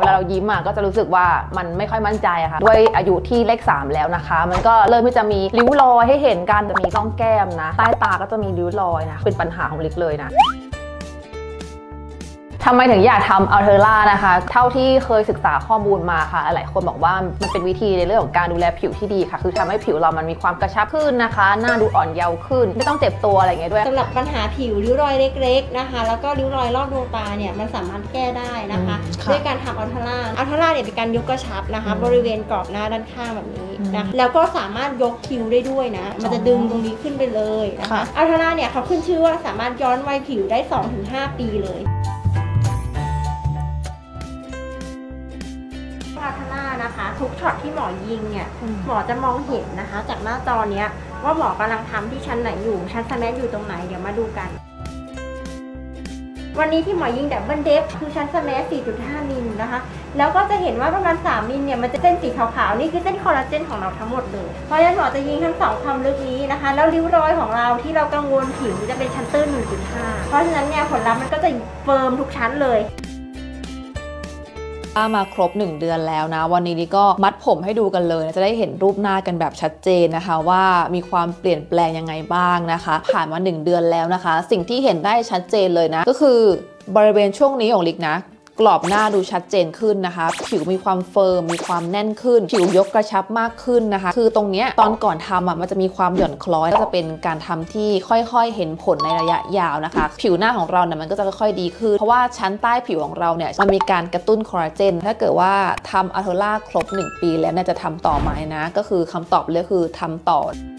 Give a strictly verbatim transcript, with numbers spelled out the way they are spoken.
วลาเรายิ้มอ่ะก็จะรู้สึกว่ามันไม่ค่อยมั่นใจอะค่ะด้วยอายุที่เลขสามแล้วนะคะมันก็เริ่มที่จะมีริ้วรอยให้เห็นกันจะมีร่องแก้มนะใต้ตาก็จะมีริ้วรอยนะเป็นปัญหาของลิกเลยนะทำไมถึงอยากทำอัลเทอร่านะคะเท่าที่เคยศึกษาข้อมูลมาค่ะหลายคนบอกว่ามันเป็นวิธีในเรื่องของการดูแลผิวที่ดีค่ะคือทำให้ผิวเรามันมีความกระชับขึ้นนะคะหน้าดูอ่อนเยาว์ขึ้นไม่ต้องเจ็บตัวอะไรเงี้ยด้วยสำหรับปัญหาผิวริ้วรอยเล็กๆนะคะแล้วก็ริ้วรอยรอบดวงตาเนี่ยมันสามารถแก้ได้นะคะด้วยการทำอัลเทอร่าอัลเทอร่าเนี่ยเป็นการยกกระชับนะคะบริเวณกรอบหน้าด้านข้างแบบนี้นะแล้วก็สามารถยกคิ้วได้ด้วยนะมันจะดึงตรงนี้ขึ้นไปเลยนะคะอัลเทอร่าเนี่ยเขาขึ้นชื่อว่าสามารถย้อนวัยผิวได้ สองถึงห้า ปีเลยอัลเทอร่านะคะทุกช็อตที่หมอยิงเนี่ยหมอจะมองเห็นนะคะจากหน้าจอเนี้ยว่าหมอกำลังทำที่ชั้นไหนอยู่ชั้นสแมทอยู่ตรงไหนเดี๋ยวมาดูกันวันนี้ที่หมอยิงดับเบิลเดฟคือชั้นสแมท สี่จุดห้า มิลนะคะแล้วก็จะเห็นว่าประมาณสามมิลเนี่ยมันจะเส้นสีขาวๆนี่คือเส้นคอลลาเจนของเราทั้งหมดเลยเพราะฉะนั้นหมอจะยิงทั้งสองความลึกนี้นะคะแล้วริ้วรอยของเราที่เรากังวลผิวจะเป็นชั้นตื้น หนึ่งจุดห้า เพราะฉะนั้นเนี่ยผลลัพธ์มันก็จะเฟิร์มทุกชั้นเลยมาครบหนึ่งเดือนแล้วนะวันนี้นี่ก็มัดผมให้ดูกันเลยจะได้เห็นรูปหน้ากันแบบชัดเจนนะคะว่ามีความเปลี่ยนแปลงยังไงบ้างนะคะผ่านมาหนึ่งเดือนแล้วนะคะสิ่งที่เห็นได้ชัดเจนเลยนะก็คือบริเวณช่วงนี้ของลิกนะกรอบหน้าดูชัดเจนขึ้นนะคะผิวมีความเฟิร์มมีความแน่นขึ้นผิวยกกระชับมากขึ้นนะคะคือตรงเนี้ยตอนก่อนทำอ่ะมันจะมีความหย่อนคล้อยก็จะเป็นการทำที่ค่อยๆเห็นผลในระยะยาวนะคะผิวหน้าของเราเนี่ยมันก็จะค่อยๆดีขึ้นเพราะว่าชั้นใต้ผิวของเราเนี่ยมันมีการกระตุ้นคอลลาเจนถ้าเกิดว่าทำอัลเทอร่าครบหนึ่งปีแล้วเนี่ยจะทำต่อไหมนะก็คือคำตอบเลยคือทำต่อ